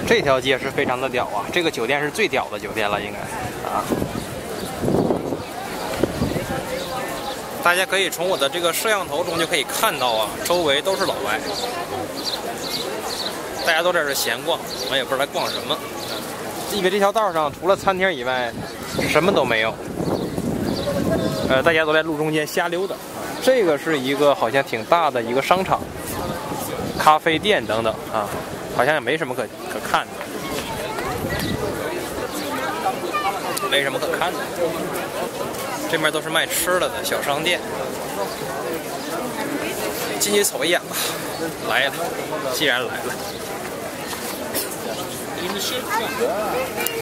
这条街是非常的屌啊！这个酒店是最屌的酒店了，应该啊。大家可以从我的这个摄像头中就可以看到啊，周围都是老外，大家都在这闲逛，我也不知道来逛什么。因为这条道上除了餐厅以外，什么都没有。大家都在路中间瞎溜达。这个是一个好像挺大的一个商场、咖啡店等等啊，好像也没什么可看的，没什么可看的。这边都是卖吃的的小商店，进去瞅一眼吧。来了，既然来了。